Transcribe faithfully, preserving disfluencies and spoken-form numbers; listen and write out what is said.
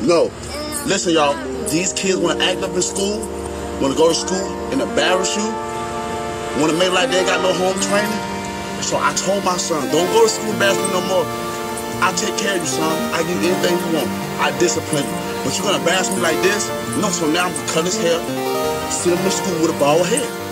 No. Listen, y'all. These kids want to act up in school, want to go to school and embarrass you, want to make like they got no home training. So I told my son, don't go to school and embarrass me no more. I'll take care of you, son. I give you anything you want. I discipline you. But you're going to embarrass me like this? No, so now I'm going to cut his hair, send him to school with a bald head.